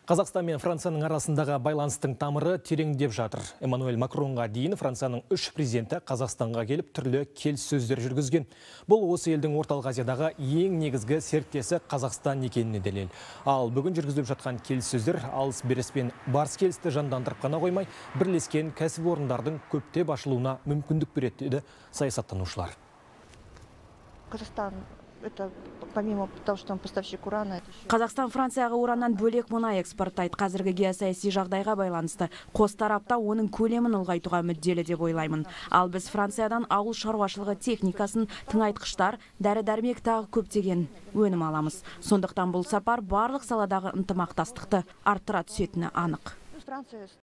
Қазақстан мен Францияның арасындағы байланыстың тамыры тереңдеп жатыр. Эммануэль Макронға дейін Францияның 3 президенті Қазақстанға келіп түрлі келіссөздер жүргізген. Бұл осы елдің орталық Азиядағы ең негізгі серіктесі Қазақстан екеніне дәлел. Ал бүгін жүргізіліп жатқан келіссөздер алыс-беріс пен барыс келісті жандандырып қана қоймай, бірлескен кәсіпорындардың көптеп ашылуына мүмкіндік береді деді саясаттанушылар. Қазақстан Францияға ураннан бөлек мұнай экспорттайды. Қазіргі геосаяси жағдайға байланысты қос тарапта оның көлемін ұлғайтуға мүдделі деп ойлаймын. Ал біз Франциядан ауыл шаруашылығы техникасын, тыңайтқыштар, дәрі-дәрмек тағы көптеген өнім аламыз. Сондықтан бұл сапар барлық саладағы ынтымақтастықты арттыра түсетіні анық.